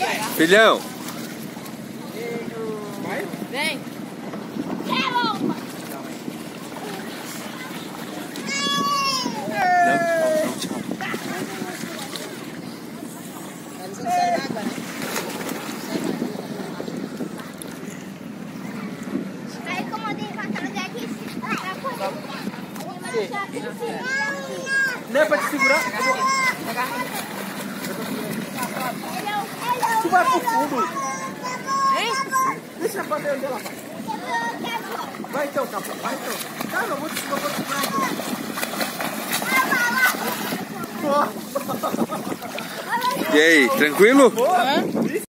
Filhão. Vem. Não, tchau. Não é pra te segurar? Tu vai pro fundo. Deixa a bandeira dela, pai. Vai então, Capô. Vai então. Cara, eu vou te segurar então. E aí, tranquilo? Boa.